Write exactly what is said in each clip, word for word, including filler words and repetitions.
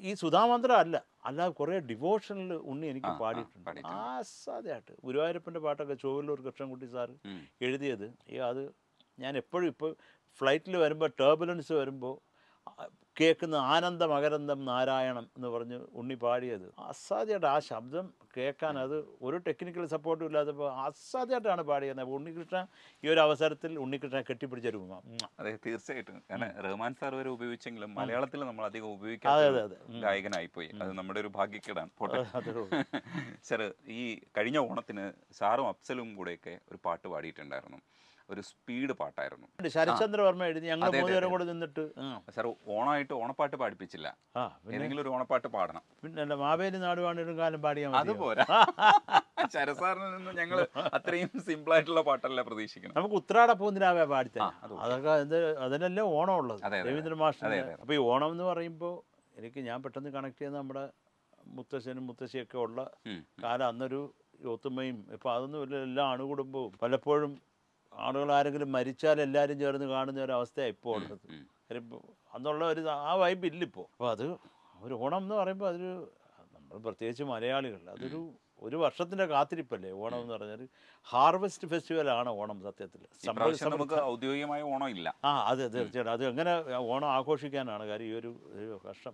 ഈ സുധാമന്ത്രം അല്ല, അല്ലാതെ കുറേ ഡിവോഷണൽ ഉണ്ണി എനിക്ക് പാടിയിട്ടുണ്ട് ആസാദ്യമായിട്ട്. ഗുരുവായൂരപ്പൻ്റെ പാട്ടൊക്കെ ചോവല്ലൂർ കൃഷ്ണൻകുട്ടി സാറ് എഴുതിയത്. ഈ അത് ഞാൻ എപ്പോഴും ഇപ്പോൾ ഫ്ലൈറ്റിൽ വരുമ്പോൾ ടേർബുലൻസ് വരുമ്പോൾ കേൾക്കുന്ന ആനന്ദ മകരന്തം നാരായണം എന്ന് പറഞ്ഞ് ഉണ്ണി പാടിയത് അസാധ്യമായിട്ട്. ആ ശബ്ദം കേൾക്കാൻ അത് ഒരു ടെക്നിക്കൽ സപ്പോർട്ടും ഇല്ലാത്തപ്പോൾ അസാധ്യമായിട്ടാണ് പാടിയത്. ഉണ്ണികൃഷ്ണൻ ഈ ഒരു അവസരത്തിൽ ഉണ്ണികൃഷ്ണനെ കെട്ടിപ്പിടിച്ച രൂപ. അതെ, തീർച്ചയായിട്ടും. കാരണം റഹ്മാൻ സാർ വരെ ഉപയോഗിച്ചെങ്കിലും മലയാളത്തിൽ നമ്മൾ അധികം ഉപയോഗിക്കാത്ത ഗായകനായിപ്പോയി. അത് നമ്മുടെ ഒരു ഭാഗ്യക്കേടാണ്. സാർ, ഈ കഴിഞ്ഞ ഓണത്തിന് സാറും അഫ്സലും കൂടെയൊക്കെ ഒരു പാട്ട് പാടിയിട്ടുണ്ടായിരുന്നു. ഒരു സ്പീഡ് പാട്ടായിരുന്നു. ശരത്ചന്ദ്രവർമ്മ എഴുതി, ഞങ്ങൾ മൂന്നുപേരും കൂടെ നിന്നിട്ട്. സാർ, ഓണമായിട്ട് ഓണപ്പാട്ട് പാടിപ്പിച്ചില്ല, ഏതെങ്കിലും ഒരു ഓണപ്പാട്ട് പാടണം. പിന്നെ മാവേലി നാടുവാണിടും കാലം പാടിയാൽ അതുപോരാ. ശരസാറിൽ നിന്ന് ഞങ്ങൾ അത്രയും സിമ്പിൾ ആയിട്ടുള്ള പാട്ടല്ല പ്രതീക്ഷിക്കണം. നമുക്ക് ഉത്രാട പൂന്തിരാവേ പാടിത്തരാം. അതൊക്കെ എന്ത് അതിനല്ലേ ഓണം ഉള്ളത്, രവീന്ദ്ര മാസ്റ്റർ. അപ്പോൾ ഈ ഓണം എന്ന് പറയുമ്പോൾ എനിക്ക് ഞാൻ പെട്ടെന്ന് കണക്ട് ചെയ്യുന്ന നമ്മുടെ മുത്തശ്ശനും മുത്തശ്ശിയൊക്കെ ഉള്ള കാലം. അന്നൊരു ഒത്തുമ്മയും ഇപ്പം അതൊന്നും ഇല്ല, എല്ലാ അണുകുടുംബവും. പലപ്പോഴും ആളുകൾ ആരെങ്കിലും മരിച്ചാൽ എല്ലാവരും ചേർന്ന് കാണുന്ന ഒരു അവസ്ഥയാണ് ഇപ്പോൾ ഉള്ളത്. അന്നുള്ള ഒരു ആ വൈബ് ഇല്ലിപ്പോൾ. അപ്പോൾ അത് ഒരു ഓണം എന്ന് പറയുമ്പോൾ അതൊരു, നമ്മൾ പ്രത്യേകിച്ച് മലയാളികൾ, അതൊരു ഒരു വർഷത്തിൻ്റെ കാത്തിരിപ്പല്ലേ ഓണം എന്ന് പറഞ്ഞാൽ. ഹാർവെസ്റ്റ് ഫെസ്റ്റിവലാണ് ഓണം സത്യത്തിൽ. നമുക്ക് ഔദ്യോഗികമായ ഓണം ഇല്ല. ആ അതെ, തീർച്ചയായിട്ടും. അത് എങ്ങനെ ഓണം ആഘോഷിക്കാനാണ് കാര്യം. ഈ ഒരു ഒരു വർഷം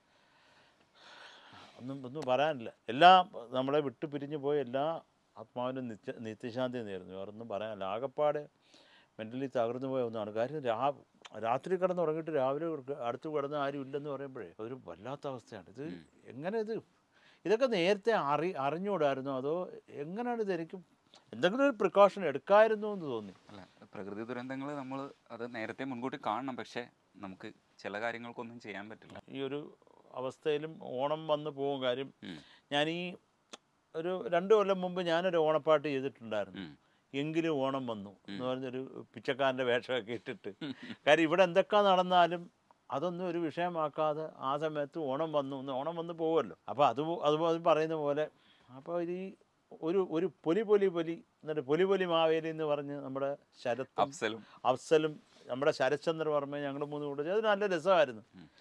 ഒന്നും ഒന്നും പറയാനില്ല. എല്ലാം നമ്മളെ വിട്ടു പിരിഞ്ഞു പോയ എല്ലാ ആത്മാവിനും നിത്യ നിത്യശാന്തി നേരുന്നു. വേറൊന്നും പറയാനില്ല. ആകപ്പാടെ മെൻ്റലി തകർന്നു പോയ ഒന്നാണ്. കാര്യം രാ രാത്രി കിടന്ന് ഉറങ്ങിയിട്ട് രാവിലെ അടുത്ത് കിടന്ന് ആരും ഇല്ലെന്ന് പറയുമ്പോഴേ അതൊരു വല്ലാത്ത അവസ്ഥയാണ്. ഇത് എങ്ങനെ ഇത് ഇതൊക്കെ നേരത്തെ അറി അറിഞ്ഞുകൂടായിരുന്നോ അതോ എങ്ങനെയാണ് ഇത്? എനിക്ക് എന്തെങ്കിലും ഒരു പ്രിക്കോഷൻ എടുക്കാമായിരുന്നു എന്ന് തോന്നി. അല്ല, പ്രകൃതി ദുരന്തങ്ങൾ നമ്മൾ അത് നേരത്തെ മുൻകൂട്ടി കാണണം. പക്ഷേ നമുക്ക് ചില കാര്യങ്ങൾക്കൊന്നും ചെയ്യാൻ പറ്റില്ല. ഈ ഒരു അവസ്ഥയിലും ഓണം വന്നു പോകും. കാര്യം ഞാൻ ഈ ഒരു രണ്ട് കൊല്ലം മുമ്പ് ഞാനൊരു ഓണപ്പാട്ട് ചെയ്തിട്ടുണ്ടായിരുന്നു. എങ്കിലും ഓണം വന്നു എന്ന് പറഞ്ഞൊരു പിച്ചക്കാരൻ്റെ വേഷമൊക്കെ ഇട്ടിട്ട്. കാര്യം ഇവിടെ എന്തൊക്കെ നടന്നാലും അതൊന്നും ഒരു വിഷയമാക്കാതെ ആ സമയത്ത് ഓണം വന്നു എന്ന്, ഓണം വന്ന് പോകുമല്ലോ. അപ്പോൾ അത് അതുപോലെ പറയുന്ന പോലെ അപ്പോൾ ഈ ഒരു ഒരു പൊലി പൊലി പൊലി എന്നിട്ട് പൊലി പൊലി മാവേലി എന്ന് പറഞ്ഞ് നമ്മുടെ ശരത്തും അഫ്സലും അഫ്സലും നമ്മുടെ ശരത്ചന്ദ്രവർമ്മ ഞങ്ങൾ മൂന്ന് കൂടെ അത് നല്ല രസമായിരുന്നു.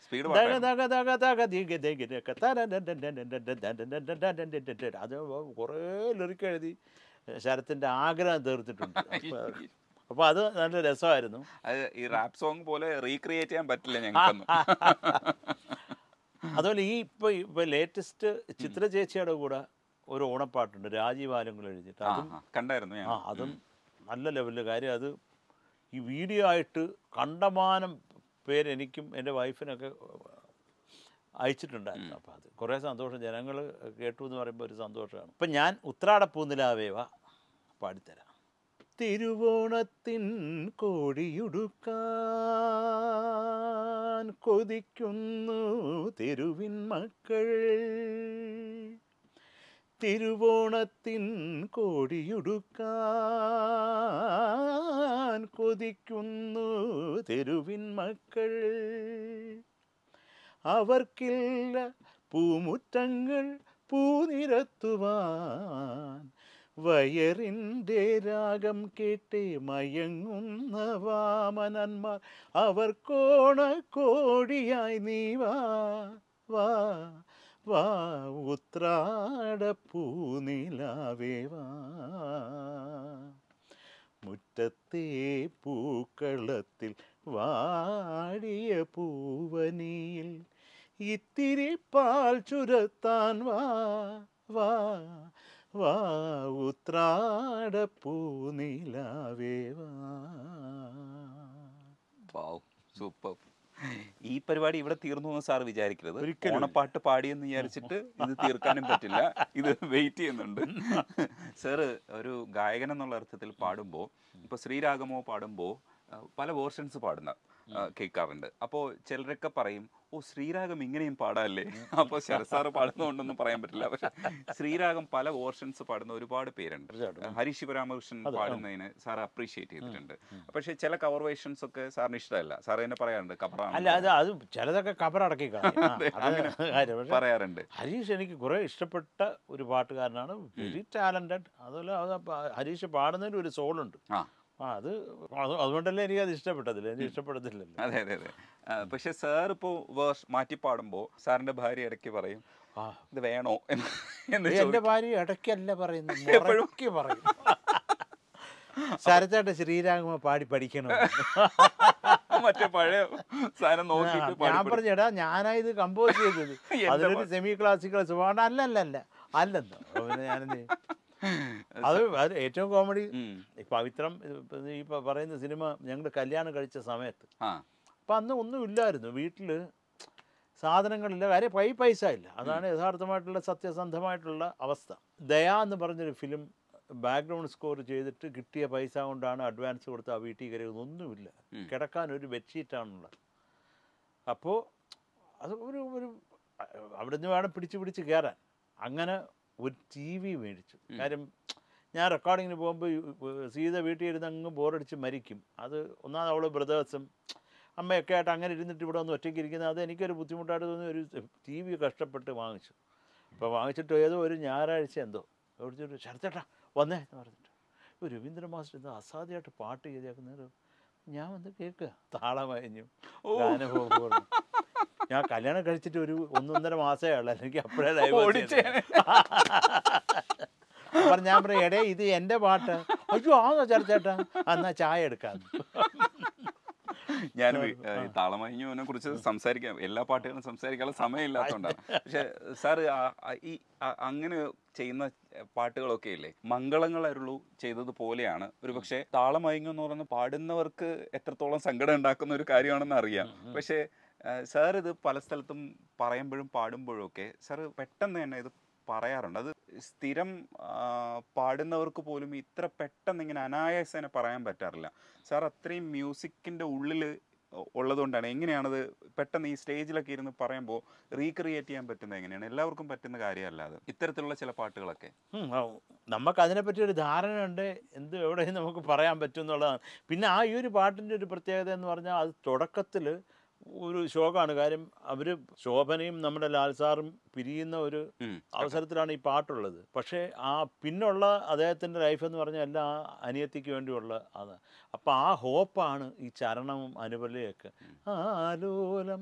അത് കുറേ ലിറിക്ക് എഴുതി ശരത്തിൻ്റെ ആഗ്രഹം തീർത്തിട്ടുണ്ട്. അപ്പോൾ അത് നല്ല രസമായിരുന്നു. അത് ഈ റാപ്പ് സോങ് പോലെ റീക്രിയേറ്റ് ചെയ്യാൻ പറ്റില്ല ഞങ്ങൾക്ക്. അതുപോലെ ഈ ഇപ്പോൾ ഇപ്പോൾ ലേറ്റസ്റ്റ് ചിത്ര ചേച്ചിയുടെ കൂടെ ഒരു ഓണപ്പാട്ടുണ്ട്, രാജീവ് ആലങ്കുളം എഴുതിയിട്ട്. അതും കണ്ടായിരുന്നു. ആ അതും നല്ല ലെവലിൽ. കാര്യം അത് ഈ വീഡിയോ ആയിട്ട് കണ്ടമാനം പേര് എനിക്കും എൻ്റെ വൈഫിനൊക്കെ അയച്ചിട്ടുണ്ടായിരുന്നു. അപ്പോൾ അത് കുറേ സന്തോഷം. ജനങ്ങൾ കേട്ടു എന്ന് പറയുമ്പോൾ ഒരു സന്തോഷമാണ്. ഇപ്പം ഞാൻ ഉത്രാടപ്പൂനിലാവേവ പാടിത്തരാം. തിരുവോണത്തിൻ കോടിയുടുക്കാൻ കൊതിക്കുന്നു തെരുവിൻ മക്കൾ, തിരുവോണത്തിൻ കോടിയുടുക്കാൻ കൊതിക്കുന്നു തെരുവിൻ മക്കൾ. അവർക്കില്ല പൂമുറ്റങ്ങൾ പൂനിരത്തുവാൻ, വയറിൻ്റെ രാഗം കേട്ടേ മയങ്ങുന്ന വാമനന്മാർ. അവർക്കോണ കോടിയായി നീ വാ വാ വാ ഉത്രാടപ്പൂനിലാവേ വാ. മുറ്റത്തെ പൂക്കളത്തിൽ വാടിയ പൂവനിയിൽ ഇത്തിരി പാൽ ചുരത്താൻ വാ വാ വാ ഉത്രാടപ്പൂനിലാവേ വാ. സൂപ്പർ. ഈ പരിപാടി ഇവിടെ തീർന്നു എന്ന് സാർ വിചാരിക്കരുത്. ഓണപ്പാട്ട് പാടിയെന്ന് വിചാരിച്ചിട്ട് ഇത് തീർക്കാനും പറ്റില്ല. ഇത് വെയിറ്റ് ചെയ്യുന്നുണ്ട്. സാറ് ഒരു ഗായകൻ എന്നുള്ള അർത്ഥത്തിൽ പാടുമ്പോൾ ഇപ്പോൾ ശ്രീരാഗമോ പാടുമ്പോൾ പല വേർഷൻസ് പാടുന്ന കേൾക്കാറുണ്ട്. അപ്പോൾ ചിലരൊക്കെ പറയും, ഓ ശ്രീരാഗം ഇങ്ങനെയും പാടാല്ലേ. അപ്പോൾ ശരസാറ് പാടുന്നതുകൊണ്ടൊന്നും പറയാൻ പറ്റില്ല. പക്ഷെ ശ്രീരാഗം പല വേർഷൻസ് പാടുന്ന ഒരുപാട് പേരുണ്ട്. ഹരീഷ് ശിവരാമകൃഷ്ണൻ പാടുന്നതിന് സാർ അപ്രീഷിയേറ്റ് ചെയ്തിട്ടുണ്ട്. പക്ഷെ ചില കവർ വേർഷൻസ് ഒക്കെ സാറിന് ഇഷ്ടമല്ല. സാർ തന്നെ പറയാറുണ്ട് കവറാണ്. അല്ല, അത് അത് ചിലതൊക്കെ കവറടക്കി പറയാറുണ്ട്. ഹരീഷ് എനിക്ക് കുറേ ഇഷ്ടപ്പെട്ട ഒരു പാട്ടുകാരനാണ്. Very talented. അതുപോലെ ഹരീഷ് പാടുന്നതിന് ഒരു സോളുണ്ട്. ആ അത് അതുകൊണ്ടല്ലേ എനിക്ക് അത് ഇഷ്ടപ്പെട്ടതില്ല, എനിക്ക് ഇഷ്ടപ്പെടത്തില്ലല്ലോ. അതെ അതെ അതെ. പക്ഷെ സാർ ഇപ്പോൾ വേഴ്സ് മാറ്റി പാടുമ്പോൾ സാറിന്റെ ഭാര്യ ഇടയ്ക്ക് പറയും ഇത് വേണോ എന്ന്. എൻ്റെ ഭാര്യ ഇടയ്ക്കല്ല പറയുന്നത്, എപ്പോഴും പറയും ശരത്തേട്ട ശ്രീരാഘവ പാടി പഠിക്കണം. മറ്റേ പഴയ സാധനം നോക്കിയിട്ട് ഞാൻ പറഞ്ഞടാ ഞാനാ ഇത് കമ്പോസ് ചെയ്തത്, അതിലൊരു സെമി ക്ലാസിക്കൽ സ്വഭാവം അല്ലല്ല അല്ലെന്നോ. പിന്നെ ഞാനെന്ത് അത് അത് ഏറ്റവും കോമഡി ഈ പവിത്രം ഈ പറയുന്ന സിനിമ ഞങ്ങൾ കല്യാണം കഴിച്ച സമയത്ത്, അപ്പം അന്ന് ഒന്നും ഇല്ലായിരുന്നു വീട്ടിൽ, സാധനങ്ങളില്ല, കാര്യം പൈ പൈസ ഇല്ല. അതാണ് യഥാർത്ഥമായിട്ടുള്ള സത്യസന്ധമായിട്ടുള്ള അവസ്ഥ. ദയ എന്ന് പറഞ്ഞൊരു ഫിലിം ബാക്ക്ഗ്രൗണ്ട് സ്കോർ ചെയ്തിട്ട് കിട്ടിയ പൈസ കൊണ്ടാണ് അഡ്വാൻസ് കൊടുത്ത് ആ വീട്ടിൽ കയറിയത്. ഒന്നുമില്ല, കിടക്കാൻ ഒരു ബെഡ്ഷീറ്റാണുള്ളത്. അപ്പോൾ അത് ഒരു ഒരു അവിടെ നിന്ന് വേണം പിടിച്ച് പിടിച്ച് കയറാൻ. അങ്ങനെ ഒരു ടി വി മേടിച്ചു. കാര്യം ഞാൻ റെക്കോർഡിങ്ങിന് പോകുമ്പോൾ സീത വീട്ടിൽ ഇരുന്ന് അങ്ങ് ബോറടിച്ച് മരിക്കും. അത് ഒന്നാമത് അവൾ ബ്രദേഴ്സും അമ്മയൊക്കെ ആയിട്ട് അങ്ങനെ ഇരുന്നിട്ട് ഇവിടെ ഒന്ന് ഒറ്റയ്ക്ക് ഇരിക്കുന്നത് അത് എനിക്കൊരു ബുദ്ധിമുട്ടായിട്ട് തോന്നി. ഒരു ടി വി കഷ്ടപ്പെട്ട് വാങ്ങിച്ചു. അപ്പോൾ വാങ്ങിച്ചിട്ട് ഏതോ ഒരു ഞായറാഴ്ച എന്തോ ഓടിച്ചിട്ട് ശരത്തേട്ടാ വന്നേ എന്ന് പറഞ്ഞിട്ട് ഒരു രവീന്ദ്ര മാസ്റ്റർ എന്തോ അസാധ്യമായിട്ട് പാട്ട് ചെയ്തേക്കുന്നത്. ഞാൻ വന്ന് കേൾക്കുക, താളമയഞ്ഞു ഗാനഭോഗം. ഞാൻ കല്യാണം കഴിച്ചിട്ട് ഒരു ഒന്നൊന്നര മാസമേ ഉള്ളൂ, എനിക്ക് അപ്പോഴേ അപ്പം ഞാൻ പറയാം എടേ ഇത് എൻ്റെ പാട്ട്. അയ്യോ ആണോ ചർച്ചേട്ടാ, എന്നാ ചായ എടുക്കാന്ന്. ഞാൻ താളമയഞ്ഞുവിനെ കുറിച്ച് സംസാരിക്കാം, എല്ലാ പാട്ടുകളും സംസാരിക്കാനുള്ള സമയമില്ലാത്തതുകൊണ്ടാണ്. പക്ഷെ സാർ ഈ അങ്ങനെ ചെയ്യുന്ന പാട്ടുകളൊക്കെ ഇല്ലേ മംഗളങ്ങളരുളു ചെയ്തതുപോലെയാണ്. ഒരു പക്ഷേ താളമയങ്ങു എന്ന് പറയുന്നത് പാടുന്നവർക്ക് എത്രത്തോളം സങ്കടം ഉണ്ടാക്കുന്ന ഒരു കാര്യമാണെന്ന് അറിയാം. പക്ഷേ സാർ ഇത് പല സ്ഥലത്തും പറയുമ്പോഴും പാടുമ്പോഴും ഒക്കെ സാർ പെട്ടെന്ന് തന്നെ ഇത് പറയാറുണ്ട്. അത് സ്ഥിരം പാടുന്നവർക്ക് പോലും ഇത്ര പെട്ടെന്ന് ഇങ്ങനെ അനായാസേന പറയാൻ പറ്റാറില്ല. സാർ അത്രയും മ്യൂസിക്കിൻ്റെ ഉള്ളിൽ ഉള്ളതുകൊണ്ടാണ്. എങ്ങനെയാണത് പെട്ടെന്ന് ഈ സ്റ്റേജിലൊക്കെ ഇരുന്ന് പറയുമ്പോൾ റീക്രിയേറ്റ് ചെയ്യാൻ പറ്റുന്നത് എങ്ങനെയാണ്? എല്ലാവർക്കും പറ്റുന്ന കാര്യമല്ലാതെ ഇത്തരത്തിലുള്ള ചില പാട്ടുകളൊക്കെ നമുക്ക് അതിനെപ്പറ്റി ഒരു ധാരണയുണ്ട്, എന്ത് എവിടെയും നമുക്ക് പറയാൻ പറ്റും എന്നുള്ളതാണ്. പിന്നെ ആ ഈ ഒരു പാട്ടിൻ്റെ ഒരു പ്രത്യേകത എന്ന് പറഞ്ഞാൽ അത് തുടക്കത്തിൽ ഒരു ശോകമാണ്. കാര്യം അവർ ശോഭനയും നമ്മുടെ ലാൽ സാറും പിരിയുന്ന ഒരു അവസരത്തിലാണ് ഈ പാട്ടുള്ളത്. പക്ഷേ ആ പിന്നുള്ള അദ്ദേഹത്തിൻ്റെ ലൈഫ് എന്ന് പറഞ്ഞാൽ എല്ലാം അനിയത്തിക്ക് വേണ്ടിയുള്ള അത്. അപ്പം ആ ഹോപ്പാണ് ഈ ചരണവും അനുപല്ലയൊക്കെ. ആലോലം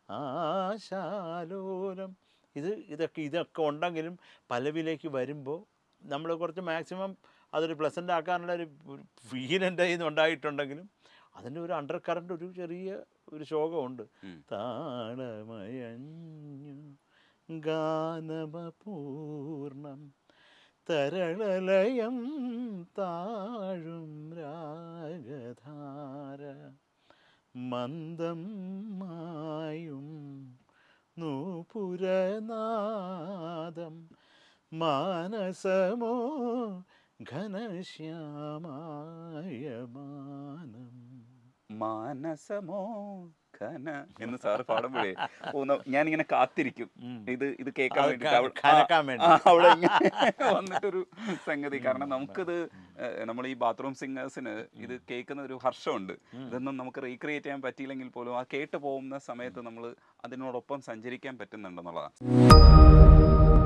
ആശാലോലം ഇത് ഇതൊക്കെ ഇതൊക്കെ ഉണ്ടെങ്കിലും പല്ലവിയിലേക്ക് വരുമ്പോൾ നമ്മൾ കുറച്ച് മാക്സിമം അതൊരു പ്ലസൻ്റ് ആക്കാനുള്ള ഒരു ഫീൽ എൻ്റെ കയ്യിൽ നിന്ന് ഉണ്ടായിട്ടുണ്ടെങ്കിലും അതിൻ്റെ ഒരു അണ്ടർ കറണ്ട് ഒരു ചെറിയ ഒരു ശോകമുണ്ട്. താളമയഞ്ഞു ഗാനമപൂർണം തരളലയം താഴും രാഗധാര മന്ദം മായും നൂപുരനാദം മാനസമോ ഘനശ്യാമായമാനം മാനസമോ ഘന എന്ന് സാറ് പാടുമ്പോഴേ ഞാനിങ്ങനെ കാത്തിരിക്കും ഇത് ഇത് കേൾക്കാൻ വേണ്ടി അവിടെ വന്നിട്ടൊരു സംഗതി. കാരണം നമുക്കിത് നമ്മൾ ഈ ബാത്റൂം സിംഗേഴ്സിന് ഇത് കേൾക്കുന്ന ഒരു ഹർഷമുണ്ട്. ഇതൊന്നും നമുക്ക് റീക്രിയേറ്റ് ചെയ്യാൻ പറ്റിയില്ലെങ്കിൽ പോലും ആ കേട്ട് പോകുന്ന സമയത്ത് നമ്മൾ അതിനോടൊപ്പം സഞ്ചരിക്കാൻ പറ്റുന്നുണ്ടെന്നുള്ളതാണ്.